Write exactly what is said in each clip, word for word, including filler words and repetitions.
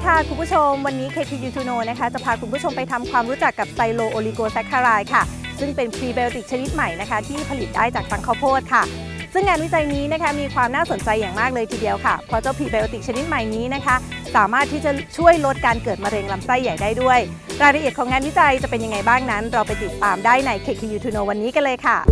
ค่ะคุณผู้ชมวันนี้ เค คิว ยู ทู โน นะคะจะพาคุณผู้ชมไปทำความรู้จักกับไซโลโอลิโกแซคคาไรด์ค่ะซึ่งเป็นพรีไบโอติกชนิดใหม่นะคะที่ผลิตได้จากสังข้าวโพดค่ะซึ่งงานวิจัยนี้นะคะมีความน่าสนใจอย่างมากเลยทีเดียวค่ะเพราะเจ้าพรีไบโอติกชนิดใหม่นี้นะคะสามารถที่จะช่วยลดการเกิดมะเร็งลำไส้ใหญ่ได้ด้วยรายละเอียดของงานวิจัยจะเป็นยังไงบ้างนั้นเราไปติดตามได้ใน เค คิว ยู ทู โน วันนี้กันเลยค่ะ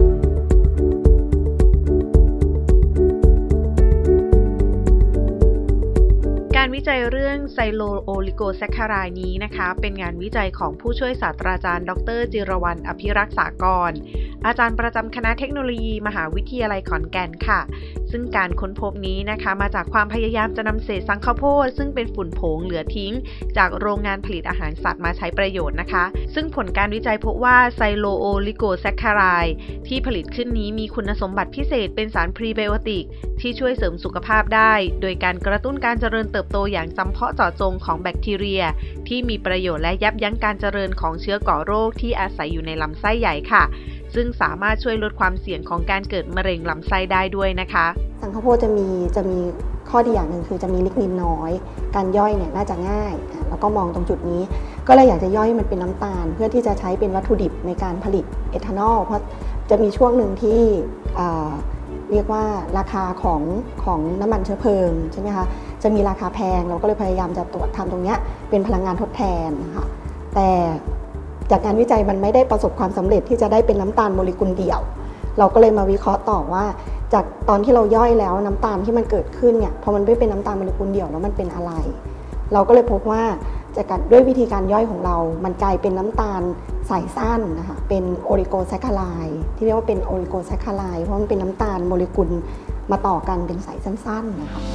การวิจัยเรื่องไซโลโอลิโกแซคคาไรด์นี้นะคะเป็นงานวิจัยของผู้ช่วยศาสตราจารย์ดรจิรวรรณอภิรักษ์สากรอาจารย์ประจำคณะเทคโนโลยีมหาวิทยาลัยขอนแก่นค่ะซึ่งการค้นพบนี้นะคะมาจากความพยายามจะนำเศษสังข้าวโพดซึ่งเป็นฝุ่นผงเหลือทิ้งจากโรงงานผลิตอาหารสัตว์มาใช้ประโยชน์นะคะซึ่งผลการวิจัยพบว่าไซโลโอลิโกแซคคาไรด์ที่ผลิตขึ้นนี้มีคุณสมบัติพิเศษเป็นสารพรีไบโอติกที่ช่วยเสริมสุขภาพได้โดยการกระตุ้นการเจริญเติบโตอย่างจำเพาะเจาะจงของแบคทีเรียที่มีประโยชน์และยับยั้งการเจริญของเชื้อก่อโรคที่อาศัยอยู่ในลำไส้ใหญ่ค่ะซึ่งสามารถช่วยลดความเสี่ยงของการเกิดมะเร็งลำไส้ได้ด้วยนะคะสังข้าวโพดจะมีจะมีข้อดีอย่างหนึ่งคือจะมีลิกนินน้อยการย่อยเนี่ยน่าจะง่ายแล้วก็มองตรงจุดนี้ก็เลยอยากจะย่อยมันเป็นน้ำตาลเพื่อที่จะใช้เป็นวัตถุดิบในการผลิตเอทานอลเพราะจะมีช่วงหนึ่งที่เรียกว่าราคาของของน้ำมันเชื้อเพลิงใช่ไหมคะจะมีราคาแพงเราก็เลยพยายามจะตรวจทำตรงนี้เป็นพลังงานทดแทนค่ะแต่จากงานวิจัยมันไม่ได้ประสบความสำเร็จที่จะได้เป็นน้ำตาลโมเลกุลเดี่ยวเราก็เลยมาวิเคราะห์ต่อว่าจากตอนที่เราย่อยแล้วน้ำตาลที่มันเกิดขึ้นเนี่ยพอมันไม่เป็นน้ำตาลโมเลกุลเดี่ยวแล้วมันเป็นอะไรเราก็เลยพบว่าจากการด้วยวิธีการย่อยของเรามันกลายเป็นน้ำตาลสายสั้นนะคะเป็นโอลิโกแซคคาไรด์ที่เรียกว่าเป็นโอลิโกแซคคาไรด์เพราะมันเป็นน้ำตาลโมเลกุลมาต่อกันเป็นสายสั้นๆนะคะ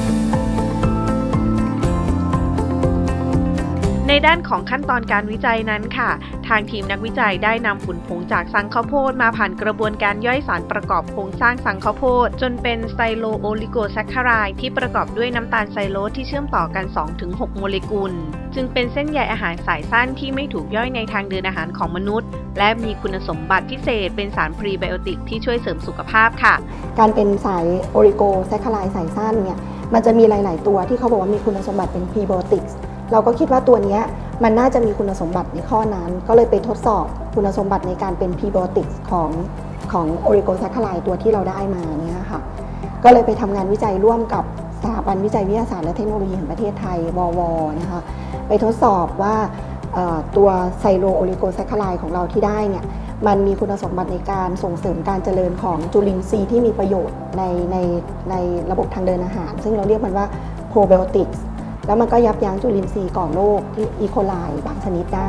ในด้านของขั้นตอนการวิจัยนั้นค่ะทางทีมนักวิจัยได้นำฝุ่นผงจากสังข้าวโพดมาผ่านกระบวนการย่อยสารประกอบโครงสร้างสังข้าวโพดจนเป็นไซโลโอลิโกแซคคาไรด์ที่ประกอบด้วยน้ำตาลไซโลสที่เชื่อมต่อกัน สองถึงหก โมเลกุลจึงเป็นเส้นใยอาหารสายสั้นที่ไม่ถูกย่อยในทางเดินอาหารของมนุษย์และมีคุณสมบัติพิเศษเป็นสารพรีไบโอติกที่ช่วยเสริมสุขภาพค่ะการเป็นสายโอลิโกแซคคาไรด์สายสั้นเนี่ยมันจะมีหลายๆตัวที่เขาบอกว่ามีคุณสมบัติเป็นพรีไบโอติกเราก็คิดว่าตัวนี้มันน่าจะมีคุณสมบัติในข้อนั้นก็เลยไปทดสอบคุณสมบัติในการเป็นพรีไบโอติกของของโอลิโกแซคคาไรด์ตัวที่เราได้มาเนี่ยค่ะก็เลยไปทำงานวิจัยร่วมกับสถาบันวิจัยวิทยาศาสตร์และเทคโนโลยีแห่งประเทศไทยววนะคะไปทดสอบว่าตัวไซโลโอลิโกแซคคาไรด์ของเราที่ได้เนี่ยมันมีคุณสมบัติในการส่งเสริมการเจริญของจุลินทรีย์ที่มีประโยชน์ในในในระบบทางเดินอาหารซึ่งเราเรียกมันว่าโปรไบโอติกส์แล้วมันก็ยับยั้งจุลินทรีย์ก่อโรคที่อีโคไลบางชนิดได้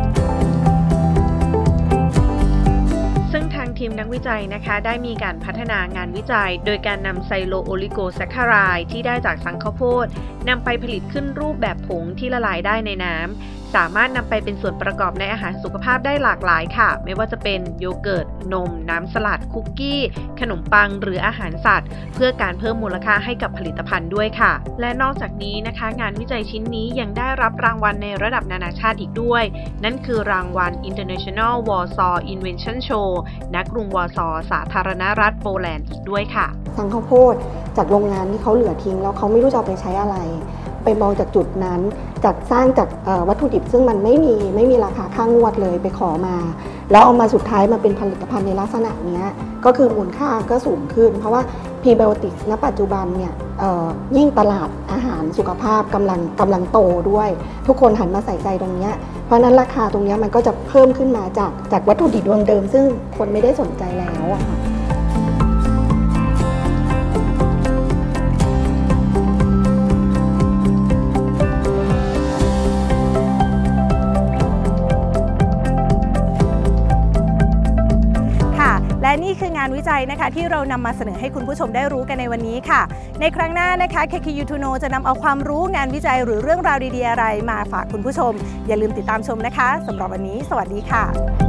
ซึ่งทางทีมนักวิจัยนะคะได้มีการพัฒนางานวิจัยโดยการนำไซโลโอลิโกแซคคาไรด์ที่ได้จากสังข้าวโพดนำไปผลิตขึ้นรูปแบบผงที่ละลายได้ในน้ำสามารถนำไปเป็นส่วนประกอบในอาหารสุขภาพได้หลากหลายค่ะไม่ว่าจะเป็นโยเกิร์ตนมน้ำสลัดคุกกี้ขนมปังหรืออาหารสัตว์เพื่อการเพิ่มมูลค่าให้กับผลิตภัณฑ์ด้วยค่ะและนอกจากนี้นะคะงานวิจัยชิ้นนี้ยังได้รับรางวัลในระดับนานาชาติอีกด้วยนั่นคือรางวัล International Warsaw Invention Show ณ กรุงวอร์ซอสาธารณรัฐโปแลนด์อีกด้วยค่ะสังข้าวโพดจากโรงงานที่เขาเหลือทิ้งแล้วเขาไม่รู้จะเอาไปใช้อะไรไปมองจากจุดนั้นจากสร้างจากวัตถุดิบซึ่งมันไม่มีไม่มีราคาค่างวดเลยไปขอมาแล้วเอามาสุดท้ายมาเป็นผลิตภัณฑ์ในลักษณะนี้ก็คือมูลค่าก็สูงขึ้นเพราะว่าพรีไบโอติกณปัจจุบันเนี่ยยิ่งตลาดอาหารสุขภาพกำลังกำลังโตด้วยทุกคนหันมาใส่ใจตรงนี้เพราะนั้นราคาตรงนี้มันก็จะเพิ่มขึ้นมาจากจากวัตถุดิบเดิมซึ่งคนไม่ได้สนใจแล้วอะค่ะและนี่คืองานวิจัยนะคะที่เรานำมาเสนอให้คุณผู้ชมได้รู้กันในวันนี้ค่ะในครั้งหน้านะคะ เค คิว ยู ทู โน จะนำเอาความรู้งานวิจัยหรือเรื่องราวดีๆอะไรมาฝากคุณผู้ชมอย่าลืมติดตามชมนะคะสำหรับวันนี้สวัสดีค่ะ